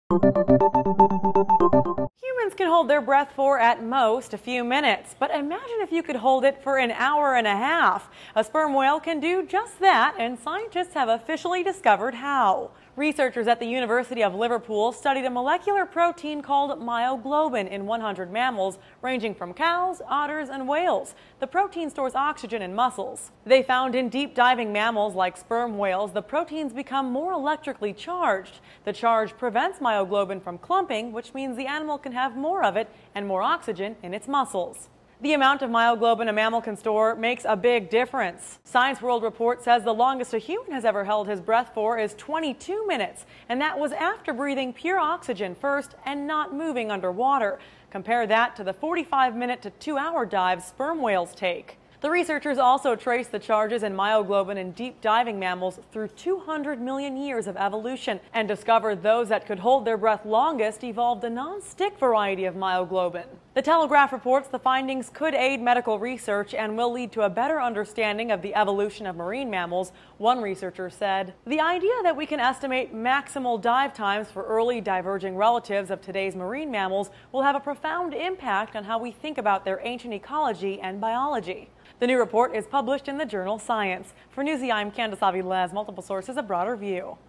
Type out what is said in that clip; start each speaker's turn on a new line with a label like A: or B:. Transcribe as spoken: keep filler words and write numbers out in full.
A: Humans can hold their breath for, at most, a few minutes. But imagine if you could hold it for an hour and a half. A sperm whale can do just that, and scientists have officially discovered how. Researchers at the University of Liverpool studied a molecular protein called myoglobin in one hundred mammals, ranging from cows, otters, and whales. The protein stores oxygen in muscles. They found in deep-diving mammals like sperm whales, the proteins become more electrically charged. The charge prevents myoglobin from clumping, which means the animal can have more of it and more oxygen in its muscles. The amount of myoglobin a mammal can store makes a big difference. Science World Report says the longest a human has ever held his breath for is twenty-two minutes, and that was after breathing pure oxygen first and not moving underwater. Compare that to the forty-five minute to two hour dives sperm whales take. The researchers also traced the charges in myoglobin in deep diving mammals through two hundred million years of evolution and discovered those that could hold their breath longest evolved a non-stick variety of myoglobin. The Telegraph reports the findings could aid medical research and will lead to a better understanding of the evolution of marine mammals. One researcher said, "The idea that we can estimate maximal dive times for early diverging relatives of today's marine mammals will have a profound impact on how we think about their ancient ecology and biology." The new report is published in the journal Science. For Newsy, I'm Candace Aviles, multiple sources, a broader view.